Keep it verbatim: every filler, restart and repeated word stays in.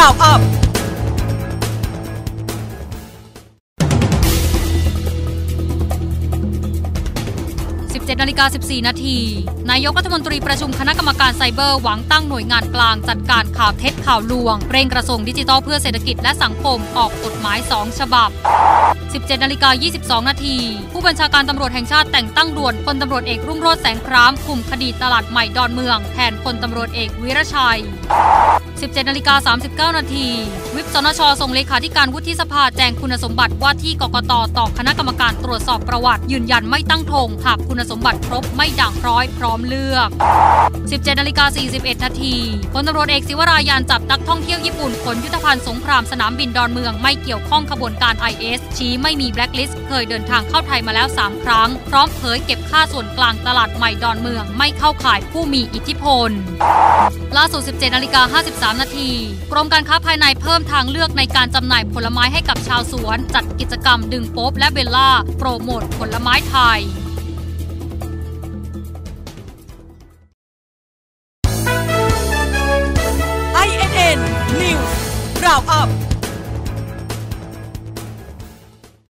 าวอัพสิบเจ็ดนาฬิกาสิบสี่นาทีนายกรัฐมนตรีประชุมคณะกรรมการไซเบอร์หวังตั้งหน่วยงานกลางจัดการข่าวเท็จข่าวลวงเร่งกระทรวงดิจิทัลเพื่อเศรษฐกิจและสังคมออกกฎหมายสองฉบับสิบเจ็ดนาฬิกายี่สิบสองนาทีผู้บัญชาการตำรวจแห่งชาติแต่งตั้งด่วนพลตำรวจเอกรุ่งโรจน์แสงครามคุมคดีตลาดใหม่ดอนเมืองแทนพลตำรวจเอกวิรชัยสิบเจ็ดนาฬิกาสามสิบเก้านาทีวิปสนชส่งเลขาธิการวุฒิสภาแจ้งคุณสมบัติว่าที่กกต.ต่อคณะกรรมการตรวจสอบประวัติยืนยันไม่ตั้งธงหากคุณสมบัติครบไม่ด่างพร้อยพร้อมเลือกสิบเจ็ดนาฬิกาสี่สิบเอ็ดนาทีพลตำรวจเอกศิวรายานจับนักท่องเที่ยวญี่ปุ่นขนยุทธภัณฑ์สงครามสนามบินดอนเมืองไม่เกี่ยวข้องขบวนการ ไอ เอส ชี้ไม่มีแบล็คลิสต์เคยเดินทางเข้าไทยมาแล้วสามครั้งพร้อมเผยเก็บค่าส่วนกลางตลาดใหม่ดอนเมืองไม่เข้าข่ายผู้มีอิทธิพลล่าสุดสิบเจ็ดนาฬิกาห้าสิบสามนาทีกรมการค้าภายในเพิ่มทางเลือกในการจำหน่ายผลไม้ให้กับชาวสวนจัดกิจกรรมดึงโป๊ปและเบลล่าโปรโมทผลไม้ไทยไอ เอ็น เอ็น News Roundup